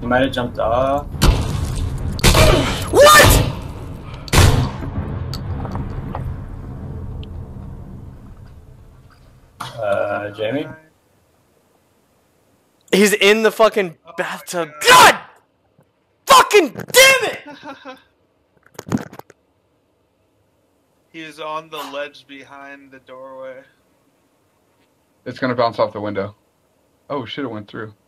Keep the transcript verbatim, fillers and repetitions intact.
He might have jumped off. What? Uh, Jamie? He's in the fucking bathtub. God! Fucking damn it! He was on the ledge behind the doorway. It's gonna bounce off the window. Oh shit, it went through.